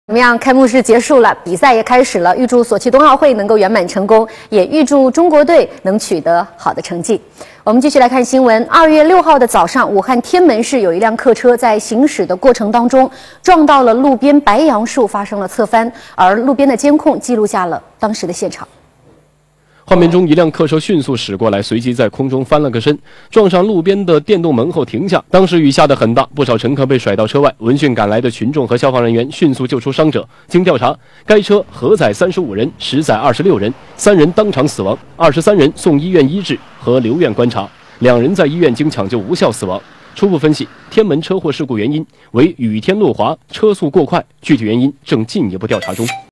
怎么样？开幕式结束了，比赛也开始了。预祝索契冬奥会能够圆满成功，也预祝中国队能取得好的成绩。我们继续来看新闻。2月6号的早上，武汉天门市有一辆客车在行驶的过程当中撞到了路边白杨树，发生了侧翻，而路边的监控记录下了当时的现场。 画面中，一辆客车迅速驶过来，随即在空中翻了个身，撞上路边的电动门后停下。当时雨下得很大，不少乘客被甩到车外。闻讯赶来的群众和消防人员迅速救出伤者。经调查，该车核载35人，实载26人，3人当场死亡，23人送医院医治和留院观察，2人在医院经抢救无效死亡。初步分析，天门车祸事故原因为雨天路滑，车速过快，具体原因正进一步调查中。